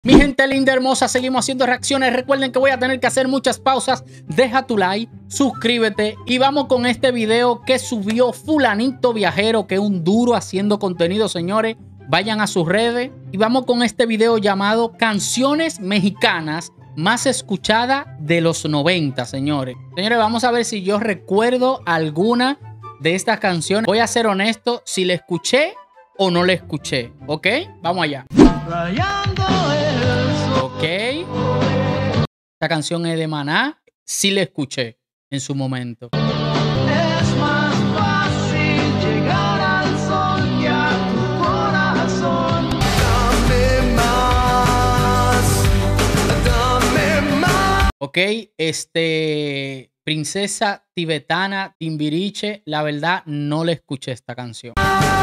Mi gente linda hermosa, seguimos haciendo reacciones. Recuerden que voy a tener que hacer muchas pausas. Deja tu like, suscríbete y vamos con este video que subió fulanito viajero, que es un duro haciendo contenido, señores. Vayan a sus redes y vamos con este video llamado Canciones Mexicanas más escuchadas de los 90, señores. Señores, vamos a ver si yo recuerdo alguna de estas canciones. Voy a ser honesto, si la escuché o no la escuché, ¿ok? Vamos allá. Ok. Esta canción es de Maná. Sí la escuché en su momento. Es más fácil llegar al sol que a tu corazón. Dame más. Ok, Princesa Tibetana, Timbiriche. La verdad, no le escuché esta canción.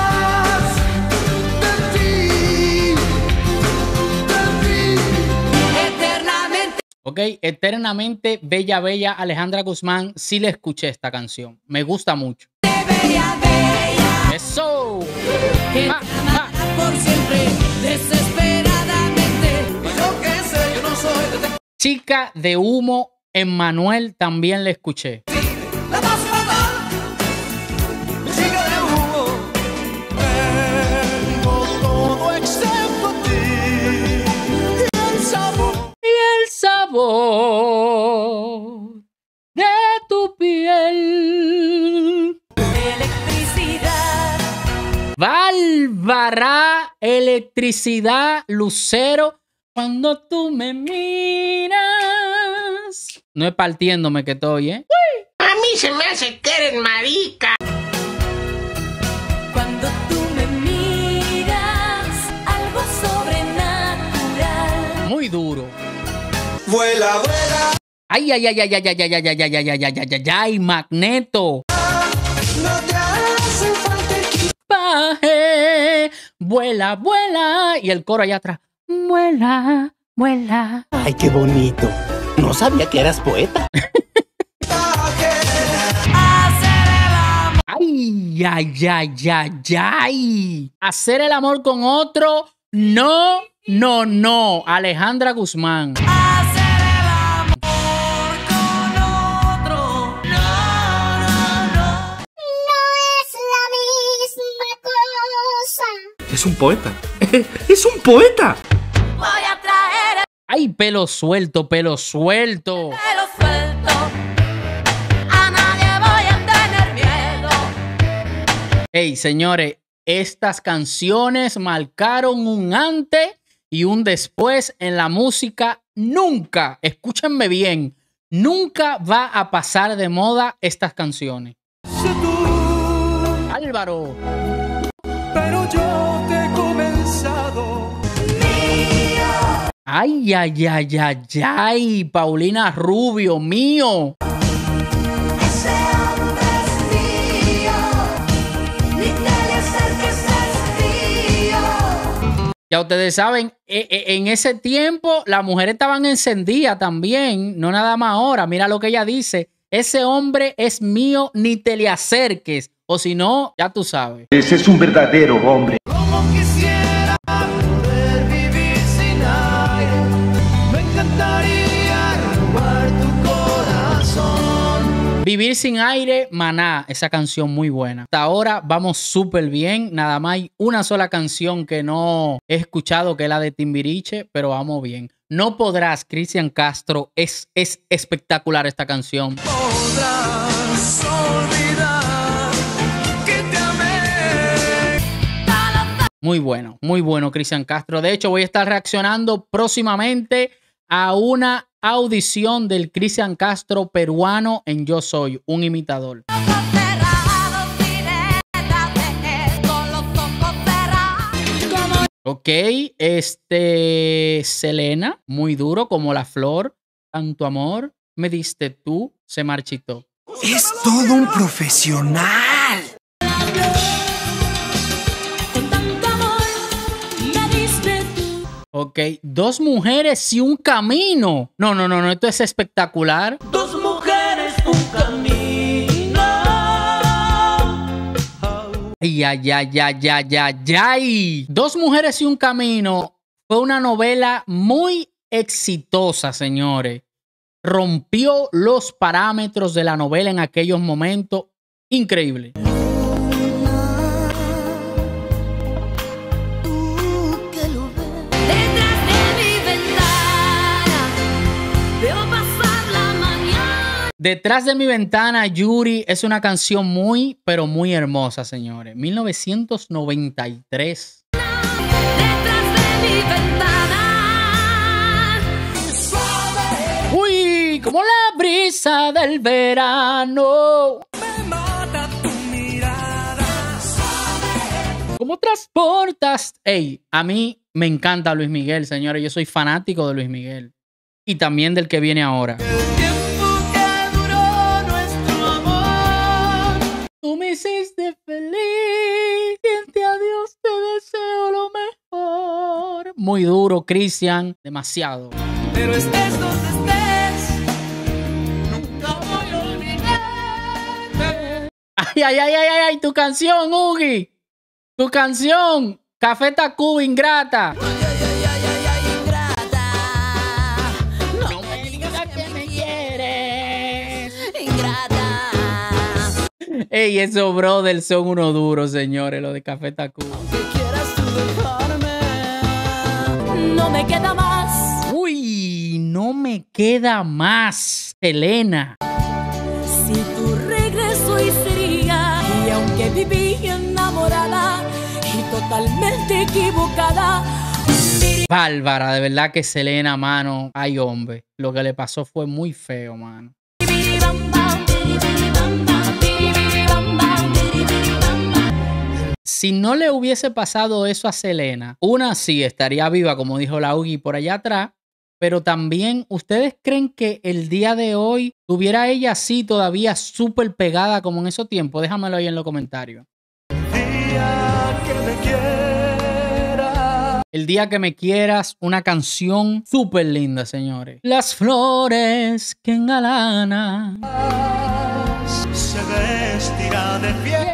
Ok, Eternamente, Bella Bella, Alejandra Guzmán. Sí le escuché esta canción. Me gusta mucho. Bella, bella. ¡Eso! Que Ah, te amará por siempre, desesperadamente. Yo qué sé, yo no soy de Chica de Humo, Emmanuel, también le escuché. la más fatal. Chica de humo. Tengo todo excepto a ti. Y el sabor. Y el sabor de tu piel. Electricidad. Bárbara, Electricidad, Lucero. Cuando tú me miras. No es partiéndome que estoy, ¿eh? A mí se me hace que eres marica. Cuando tú me miras, algo sobrenatural. Muy duro. Vuela, vuela. Ay, ay, ay, ay, ay, ay, ay, ay, ay, ay, ay, ay, ay, ay, ay, Magneto. No te hace falta Baje, vuela, vuela. Y el coro allá atrás. Vuela, vuela. Ay, qué bonito. No sabía que eras poeta. equipaje. Ay, ay, ay, ay, ay. Hacer el amor con otro. No, no, no. Alejandra Guzmán. Hacer el amor con otro. No, no, no. Es un poeta. Es un poeta. Voy a traer Ay, pelo suelto, pelo suelto. el pelo suelto. A nadie voy a tener miedo. Hey, señores, estas canciones marcaron un antes y un después en la música. Nunca, escúchenme bien, nunca va a pasar de moda estas canciones. Si tú, Álvaro. pero yo te he comenzado. Ay, ay, ay, ay, ay. Paulina Rubio, mío. Ese hombre es mío. Ni te le acerques, es mío. Ya ustedes saben, en ese tiempo las mujeres estaban encendidas también, no nada más ahora. Mira lo que ella dice. Ese hombre es mío, ni te le acerques. O si no, ya tú sabes. Ese es un verdadero hombre. Como quisiera poder vivir sin aire. Me encantaría robar tu corazón. Vivir sin aire, Maná, esa canción muy buena. Hasta ahora vamos súper bien. Nada más hay una sola canción que no he escuchado, que es la de Timbiriche, pero vamos bien. No podrás, Cristian Castro. Es espectacular esta canción. Podrás olvidar que te amé. Muy bueno, Cristian Castro. De hecho, voy a estar reaccionando próximamente a una audición del Cristian Castro peruano en Yo Soy un Imitador. Cerrados, directamente, con los ojos cerrados. Ok, Selena, muy duro como la flor. Tanto amor me diste tú, se marchitó. Es todo un profesional. Con tanto amor me diste tú. Ok, Dos mujeres y un camino. No, no, no, no, esto es espectacular. Dos mujeres, un camino. Ay, ay, ay, ay, ay, ay, ay. Dos mujeres y un camino Fue una novela muy exitosa, señores. Rompió los parámetros de la novela en aquellos momentos. Increíble. Detrás de mi ventana, Yuri, es una canción muy, pero muy hermosa, señores. 1993. Detrás de mi ventana. Uy, como la brisa del verano. Me mata tu mirada. ¿Cómo transportas? Ey, a mí me encanta Luis Miguel, señores. Yo soy fanático de Luis Miguel. Y también del que viene ahora. Tú me hiciste feliz, gente a Dios te deseo lo mejor. Muy duro, Cristian, demasiado. Pero estés donde estés, nunca voy a olvidarte. Ay, ay, ay, ay, ay, tu canción, Ugi. Tu canción, Café Tacuba, Ingrata. No me digas que me quieres. Ey, esos brothers son unos duros, señores, los de Café Tacuba. Que quieras tú dejarme. No me queda más. Uy, no me queda más, Selena. Si tu regreso hoy sería. Y aunque viví enamorada y totalmente equivocada. Bárbara, de verdad que Selena, mano. Ay, hombre, lo que le pasó fue muy feo, mano. Si no le hubiese pasado eso a Selena, una sí estaría viva, como dijo la Ugi por allá atrás, pero también, ¿ustedes creen que el día de hoy tuviera ella así todavía súper pegada como en esos tiempos? Déjamelo ahí en los comentarios. Día que me quieras. El día que me quieras, una canción súper linda, señores. Las flores que engalanan. Se vestirá de fiesta.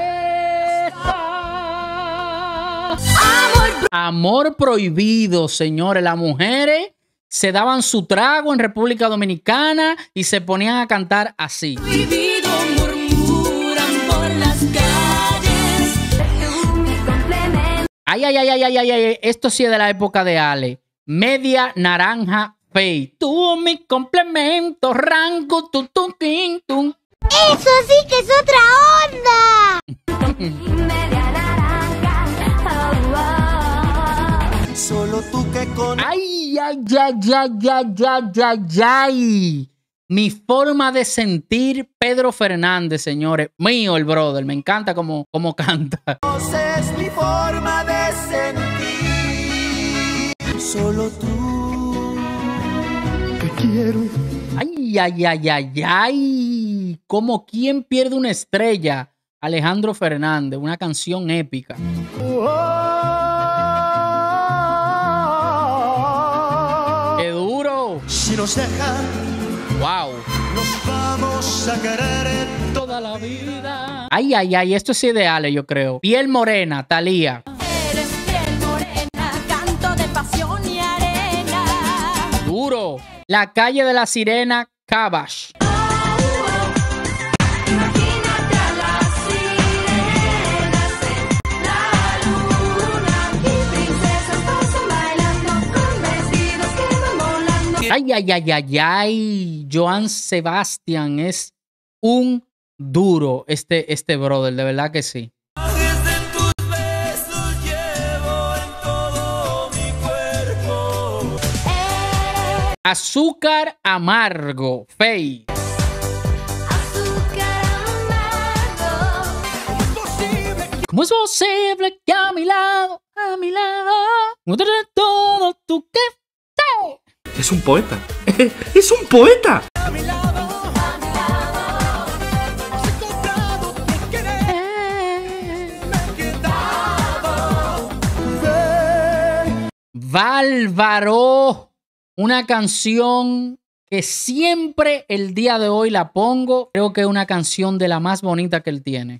Amor prohibido, señores. Las mujeres se daban su trago en República Dominicana y se ponían a cantar así. Prohibido murmuran por las calles. Ay, ay, ay, ay, ay, ay, ay. Esto sí es de la época de Ale. Media naranja fey. Tú mi complemento, rango, tu, tin, tum. ¡Eso sí que es otra onda! Media naranja. Solo tú que con. Ay, ay, ay, ay, ay, ay, ay, ay. Mi forma de sentir, Pedro Fernández, señores. Mío, el brother. Me encanta cómo canta. Es mi forma de sentir. Solo tú. Te quiero. Ay, ay, ay, ay, ay. Como quien pierde una estrella. Alejandro Fernández. Una canción épica. ¡Qué duro! Si nos dejan, ¡Wow! nos vamos a querer Toda la vida. Ay, ay, ay. Esto es ideal, yo creo. Piel morena, Thalía. Eres piel morena, canto de pasión y arena. Duro. La calle de la sirena, Cabash. Imagínate a las sirenas en la luna y princesas pasan bailando con vestidos que van volando. Ay, ay, ay, ay, ay. Joan Sebastián es un duro este brother, de verdad que sí. Desde tus besos llevo en todo mi cuerpo. Azúcar amargo, Fey. Azúcar amargo. ¿Cómo es posible que a mi lado, no te de todo tu que Es un poeta. ¡Es un poeta! A mi lado, has encontrado tu querer. Me he quedado. Ven. Bárbaro? Una canción que siempre el día de hoy la pongo. Creo que es una canción de la más bonita que él tiene.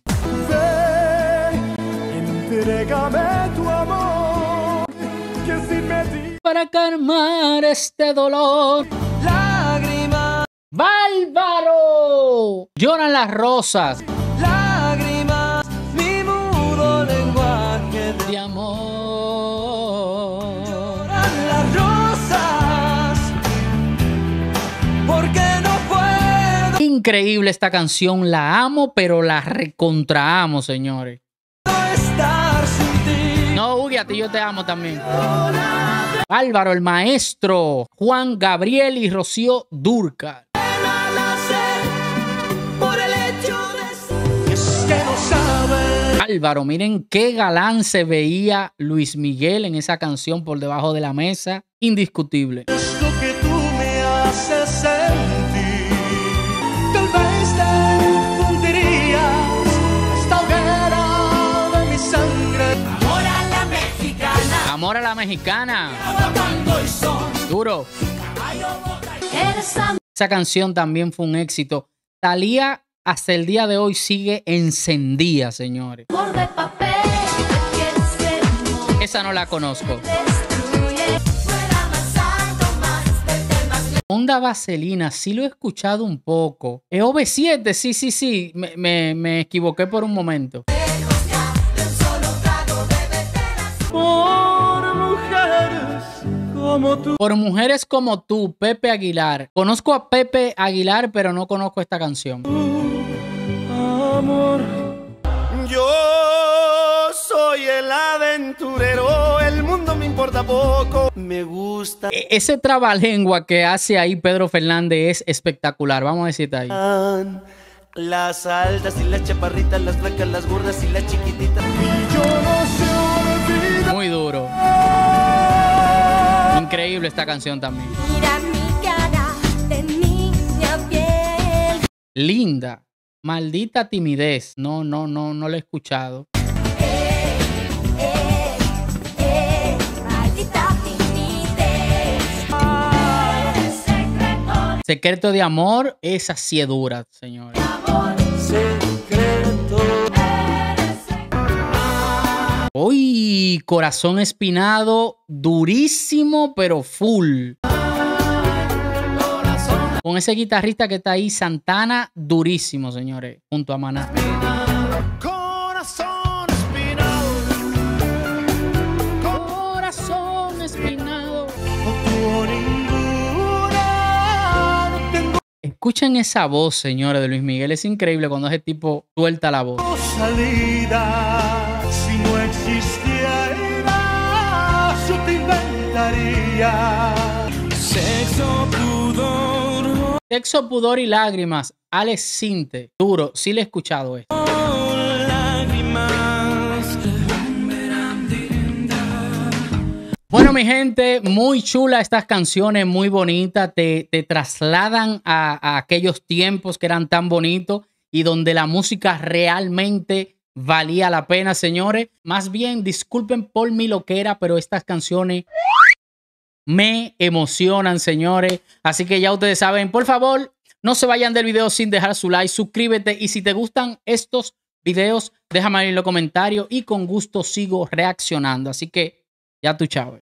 Entrégame tu amor, que sin medir para calmar este dolor. Lágrimas, ¡Bárbaro! Lloran las rosas lágrimas, mi mudo lenguaje de amor. lloran las rosas, porque no puedo Increíble esta canción, la amo, pero la recontraamo, señores. estar sin ti. No, Ugi, a ti yo te amo también. Álvaro, el maestro, Juan Gabriel y Rocío Dúrcal. Al nacer, por el hecho de ser, es que no sabe. Álvaro, miren qué galán se veía Luis Miguel en esa canción por debajo de la mesa. Indiscutible. Es lo que tú me haces sentir. Tal vez te fundirías esta hoguera de mi sangre. Amor a la mexicana. Amor a la mexicana. Tango y son. Duro. Eres Esa canción también fue un éxito. Thalía hasta el día de hoy sigue encendida, señores. amor de papel. Quieres ser amor, Esa no la conozco. destruye. Fuera más alto, más vete más lejos. Onda Vaselina, sí lo he escuchado un poco. OV7, sí. Me equivoqué por un momento. Por mujeres como tú. Por mujeres como tú, Pepe Aguilar. Conozco a Pepe Aguilar, pero no conozco esta canción. Amor. Yo soy el aventurero, el mundo me importa poco. Me gusta Ese trabalengua que hace ahí Pedro Fernández es espectacular. Vamos a decirte ahí. las altas y las chaparritas, las flacas, las gordas y las chiquititas. Y yo no sé olvidar. Muy duro. Increíble esta canción también. Mira mi cara de niña piel. Linda. Maldita timidez. No la he escuchado. Maldita timidez. Secreto de amor, esa sí es dura, señores. Secreto. Uy, Corazón Espinado, durísimo, pero full. Con ese guitarrista que está ahí, Santana, durísimo, señores, junto a Maná. Corazón espinado. Corazón Espinado. Tú ninguna. No tengo Escuchen esa voz, señores, de Luis Miguel. Es increíble cuando ese tipo suelta la voz. salida. Si no existiera, yo te inventaría. Sexo, pudor. Sexo, pudor y lágrimas. Alex Sinte. Duro. Sí le he escuchado esto. Lágrimas. Bueno, mi gente, muy chula estas canciones, muy bonitas. Te trasladan a aquellos tiempos que eran tan bonitos y donde la música realmente valía la pena, señores. Más bien, disculpen por mi loquera, pero estas canciones me emocionan, señores. Así que ya ustedes saben, por favor, no se vayan del video sin dejar su like, suscríbete y si te gustan estos videos, déjame ahí en los comentarios y con gusto sigo reaccionando. Así que ya tú, chao.